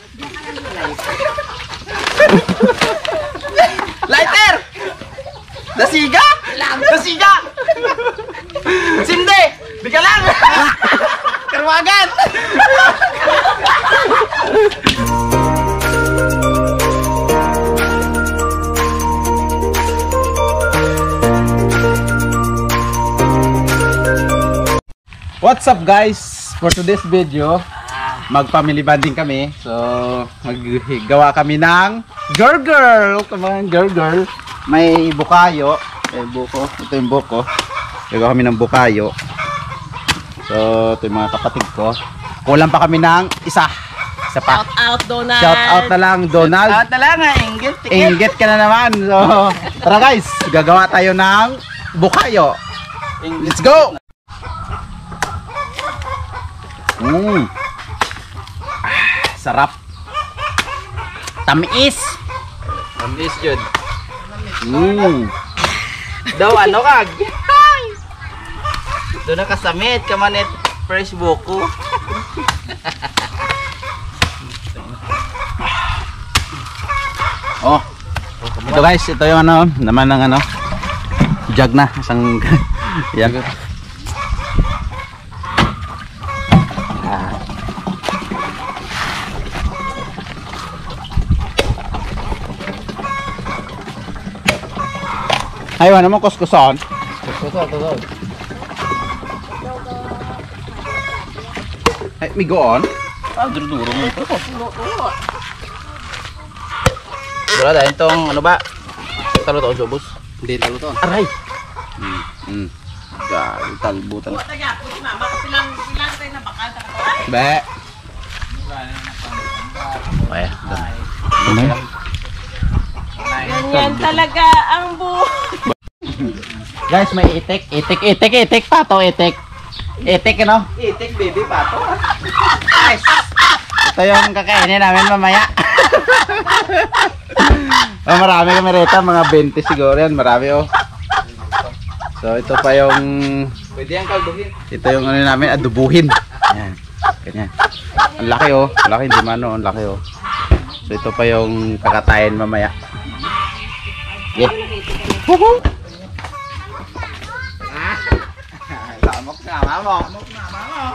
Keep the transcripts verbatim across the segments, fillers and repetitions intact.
Lighter! Nasiga? Nasiga! Sindi! Bigla lang! Karwagan! What's up guys? For today's video, mag-family bonding kami. So, maggawa kami ng girl girl. Come on, girl girl. May bukayo. May buko. Ito yung buko. Gagawa kami ng bukayo. So, ito yung mga kapatid ko. Kulang pa kami ng isa. Isa pa. Shout out Donald. Shout out na lang Donald. Shout out na lang ha. Inggit. Inggit ka na naman. So, tara guys. Gagawa tayo ng bukayo. Let's go! Mmm. Ah, sarap. Tamis. Tamis yun. Mmm. Daw ano kag? Doon na kasamit. Kamanit fresh buko. Oh. Ito guys. Ito yung ano. Naman ng ano. Jug na. Isang. Yan. Ay, ano mo kuskuson? Kuskuson, kuskuson. Ay, migoon? Ah, duro-duro mo ito. Wala dahil itong ano ba? Talo to, Jobos? Hindi talo to. Aray! Hmm. Hmm. Gagi, talbutan. Be. Ay, dami. Ganyan talaga ang buhay. Guys, may itik, itik, itik, itik pa to, itik. Itik, ano? Itik, baby, pato. Guys, ito yung kakainin namin mamaya. Oh, marami kami rito, mga twenty siguro yan, marami oh. So, ito pa yung... Pwede yan kalduhin. Ito yung ano namin, adubuhin. Yan, ganyan. Ang laki oh, ang laki, hindi man oh, ang laki oh. So, ito pa yung kakatayin mamaya. Yeah. Woohoo! Lamok na mama mo. Lamok na mama mo.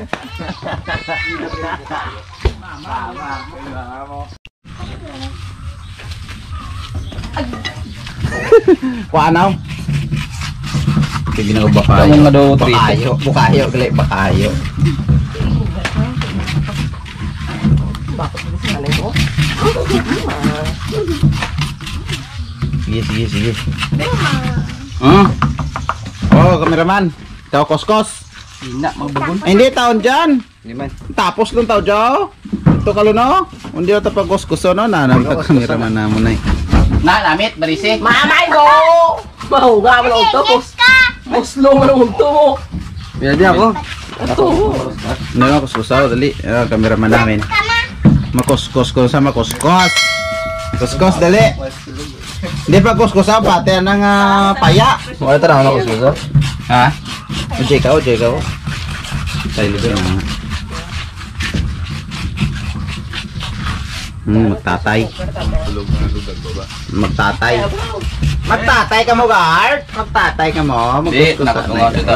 Mama, mama mo. Wanaw. Sige na bakayo. Ito mga daw bakayo, bukayo, gali bakayo. Bakit mo sinanay mo? Sige, sige, sige. Hmm. Oh, kameraman. Tao koskos. Hina, magbubon. Ay, hindi taon dyan. Hindi man. Tapos lang tao dyan. Ito kaluno. Hindi ito pag koskoso no. Nanang kameraman na mo na eh. Na, namit, barisi. Mamay mo! Mahuga mo ng topos. Muslo mo ng unto mo. Pinadi ako. Ito. Ano yung koskosaw? Dali. Uh, kameraman namin. Makoskos ko sa makoskos. Koskos, dali. Hindi pa koskosaw, pati ng uh, paya. Wala tara ako kususo. Ha? O Jay ka, o Jay ka o. Tayo ko na. Hmm, magtatay. Magtatay. Magtatay ka mo, guard? Magtatay ka mo? Hindi, nakot mo nga ito.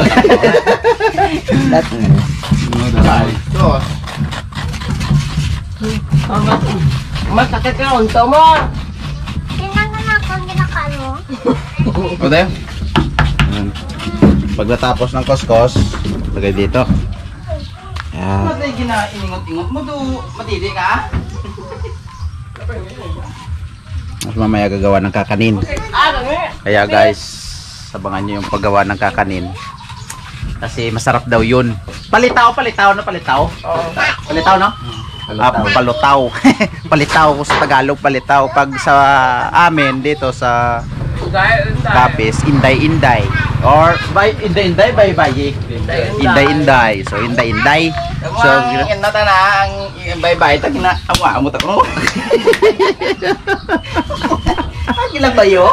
Masakit ka unto mo. Tingnan na ako ang ginakano. O tayo? Pag natapos ng koskos, lagay dito. Ayan. Matay gina-iningot-ingot mo do. Matidi ka? Mas mamaya gagawa ng kakanin. Kaya guys, sabangan nyo yung paggawa ng kakanin. Kasi masarap daw yun. Palitaw, palitaw na palitaw. Palitaw no? Ah, palutaw. Palitaw ko sa Tagalog, palitaw. Pag sa amin dito sa Kapis, inday-inday. Or by inday-inday, bay-bayik. Inday-inday. So inday-inday. So ang nata na ang bye-bye ta kina awa mo ta ko. Kila bayo.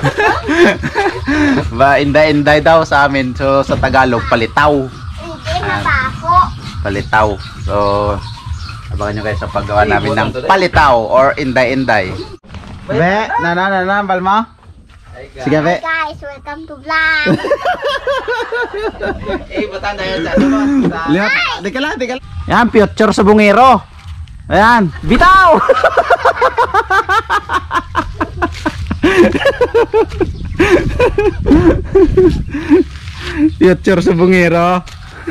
Ba inday-inday daw sa amin. So sa Tagalog palitaw. Hindi, mabako. Palitaw. So Abangan nyo guys sa paggawa namin ng palitaw or inday-inday. Be, na na na na, Balma. Sige, Be. Hi guys, welcome to vlog. Eh, butan dahil sa ano mo? Sa... Lihat, di ka lang, di ka lang. Yan, future sa bungero. Ayan, bitaw! Future sa bungero.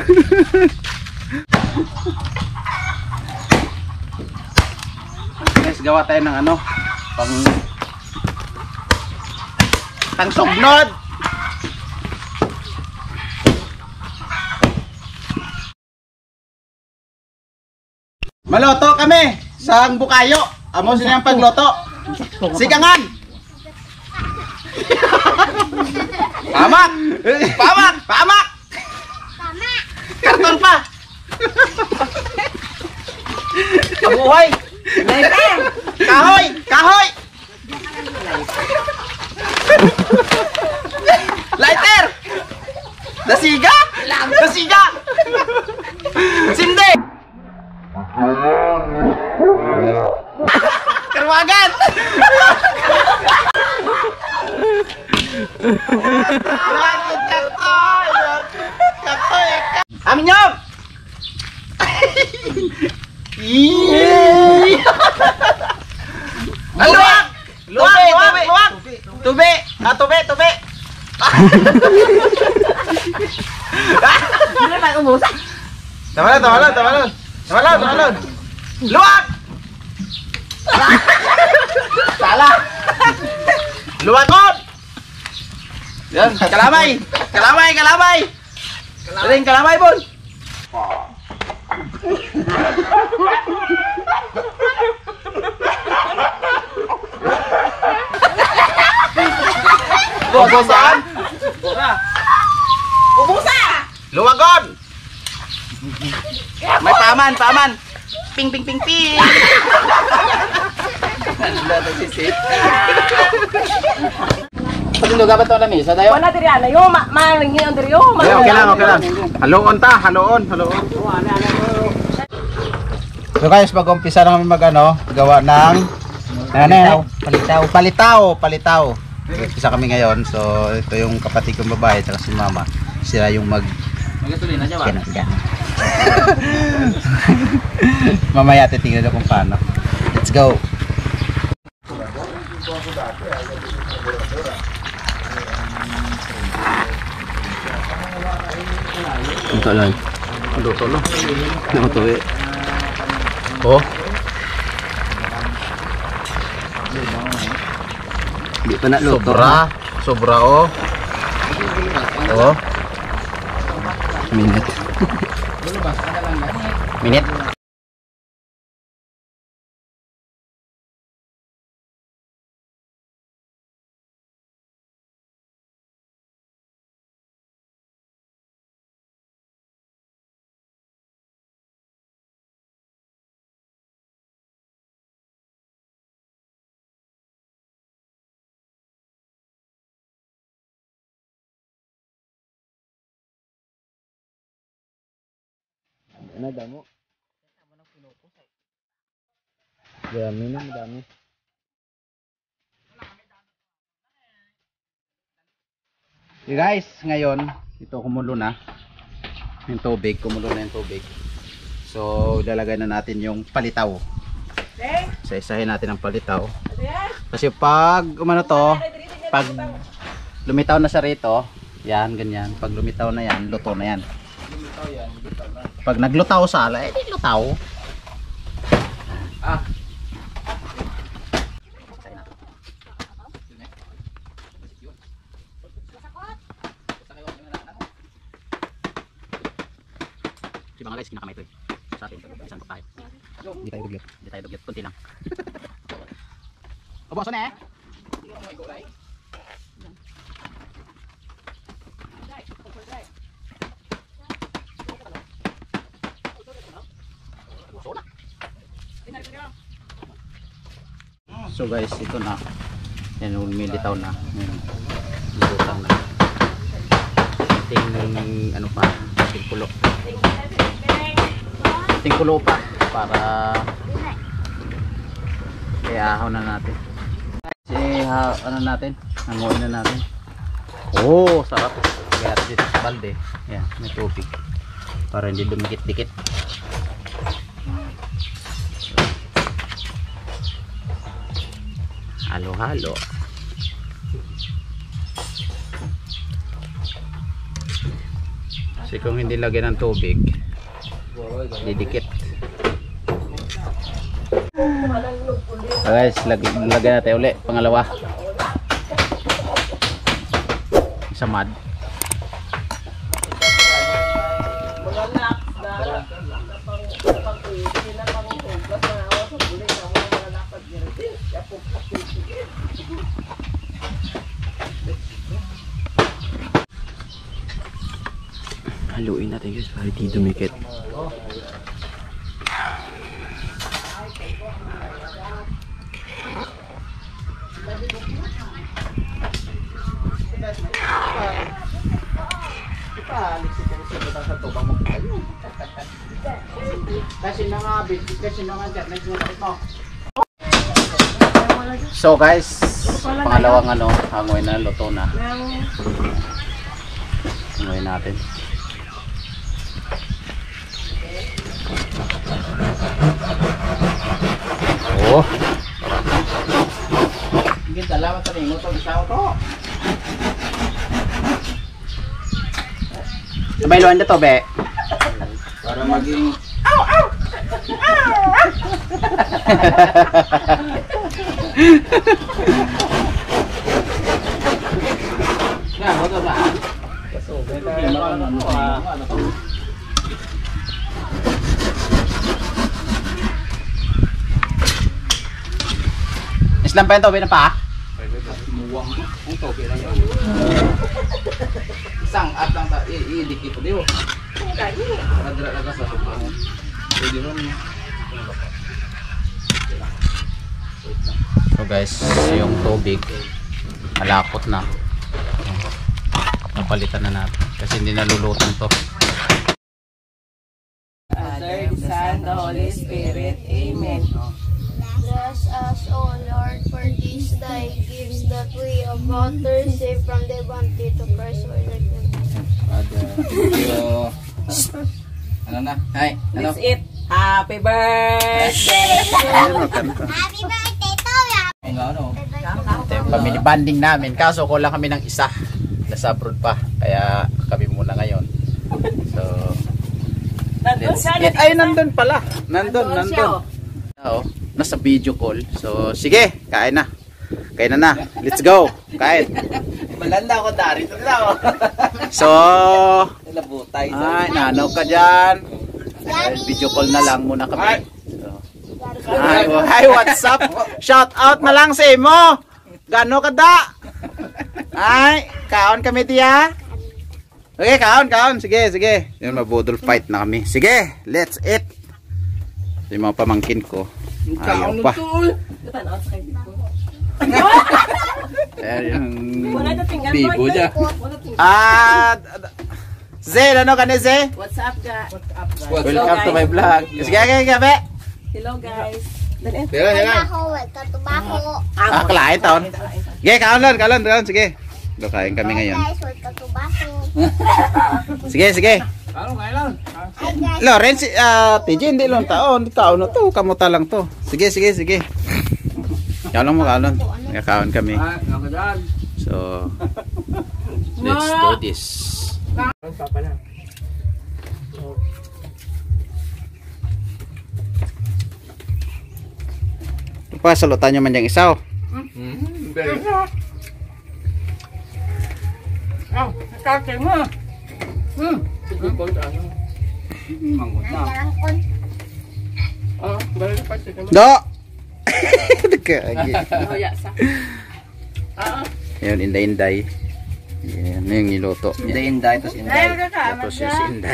Guys, gawa tayo ng ano, pang pang sugnod. Maloto kami sa bukayo. Amo sila ang pagloto. Sigangan. Pamak. Pamak, pamak. Tama. Karton pa. Kabuhay! Kahoy, kahoy. Lighter. Dasiga? Dasiga. Sindi. Kerwagan. Aminyog. Luwag! Luwag! Luwag! Luwag! Tubi! Ah, tubi! Tubi! Hindi pa umusan. Tama lang! Tama lang! Tama lang! Tama lang! Tama lang! Luwag! Salah! Luwagon! Yan! Kalamay! Kalamay! Kalamay! Ring kalamay, Bon! Ubusan! Ubusa! Luwagon! May paman, paman! Ping, ping, ping, ping! Patundo ka ba ito na misa tayo? Wala diri ana yo, maling yun diri yo. Okay, okay lang, okay lang. Haloon ta, haloon, haloon. So guys, mag-umpisa na kami mag ano, gawa ng ano, palitaw, palitaw, palitaw. Umpisa kami ngayon. So ito yung kapatid kong babae at si mama. Sila yung mag Magatuloy na siya ba? mamaya titingnan na kung paano. Let's go. Ito lang. Luto no. Luto eh. Oh. Di pa na luto. Sobra. Sobra oh. Oh. Minute. Minute. Ano damo? Dami na, madami. Okay guys, ngayon ito kumulo na yung tubig, kumulo na yung tubig. So ilalagay na natin yung palitaw. Isa-isahin natin ang palitaw. Kasi pag umano to, pag lumitaw na siya rito, yan ganyan. Pag lumitaw na yan, luto na yan. Pag naglutaw sa ala, eh di lutaw. Ah. Si mga guys, kinakamay ito eh. Sa atin, isang tayo. Hindi tayo dugyot. Hindi tayo dugyot, kunti lang. O boso na eh. So guys, ito na. Yan, umilitaw na. Lutang na. Ting ano pa, ting kulo. Ting kulo pa. para iahon na natin. Si ha, ano natin? Hanguin na natin. Oh, sarap. Kaya dito sa balde. Yan, may tubig. Para hindi dumikit-dikit. Halo-halo. Kasi kung hindi lagyan ng tubig, didikit. So guys, lag lagyan natin uli. Pangalawa. Sa mud. Haluin natin guys para di dumikit. So guys, pangalawang ano, hanguin na, luto na. Hanguin natin. Oh. Hindi dalawa ta ning utog isaw to. Sabay na to, be. Para maging Ow, ow. na mo to ba? So, benta ano ah. Islam pa yung tobe na pa? Muwang ang toge lang yun. Isang at lang ta i-dikit ko diyo. Kadra lang ka sa sobrang. Pwede ron. So guys, yung tubig malapot na. Napalitan na natin kasi hindi nalulutan to. Father, the Son, the Holy Spirit. Amen. Bless us, O Lord, for these thy gifts that we of water save from the bounty to Christ our Lord. Father. So, ano na? Hay, ano? Let's eat. Happy birthday! Happy birthday to you! Ang ano? Ito yung family bonding namin. Kaso ko lang kami ng isa. Nasa abroad pa. Kaya kami muna ngayon. So, Nandun let's siya. eat. Ay, nandun pala. Nandun, Nandun siya, nandun. Oo, nasa video call. So, sige, kain na. Kain na na. Let's go. Kain. Malanda ako dari. Ito na ako. So, Nalabutay. ay, nano ka dyan. Ay, video call na lang muna kami. So, ay, hi, what's up? Shout out na lang sa imo. Gano ka da? Ay, kaon kami tiya. Okay, kaon, kaon. Sige, sige. Yun, mabudol fight na kami. Sige, let's eat. So, yung mga pamangkin ko. Ayaw pa. Ayan yung Wala na tingnan bibo mo. niya. Wala tingnan. Ah, Zay, ano ka ni Zay? What's up, guys? Welcome to my vlog. Sige, sige, gabi. Hello, guys. Dali. Dila, dila. Tobacco, welcome to Baco. Ah, kalain taon. Sige, kaon lang, kaon lang, sige. Kain kami ngayon. Guys, welcome to Baco. Sige, sige. Ano kailan? Hi guys. Lawrence, ah, T J, hindi lang taon. Taon na to, kamuta lang to. Sige, sige, sige. Kaon lang mo, kaon lang. Kaon kami. Ah, ano ka dyan? So, let's do this. Pasalutan nyo man yung isaw. Hmm, very good. Ah, kakay mo. Hmm. Mangot na. Ang kon. Ah, balik pa siya. Do! Kagi. Oh, yeah, sa. Ah, Ayun, inday-inday. Yan, yung niluto niya. Inday, tapos inday. Tapos yung si inday.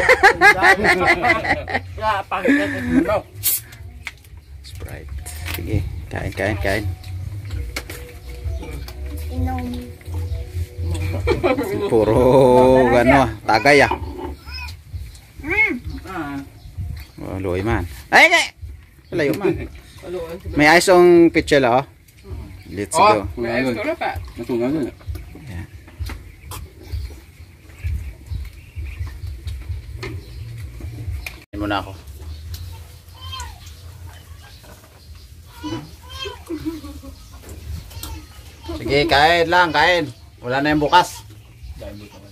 yeah, pangit. No. Sprite. Sige, kain, kain, kain. Inom. Puro, ano, tagay ah. Ah. Wow. Oh, luoy man. Ay, ay! Layo man. Aluan. May ice on pichela, oh. Let's go. May extra na pa. Natungan na. Kain muna ako. Sige, kain lang, kain. Wala na yung bukas. Dahil dito.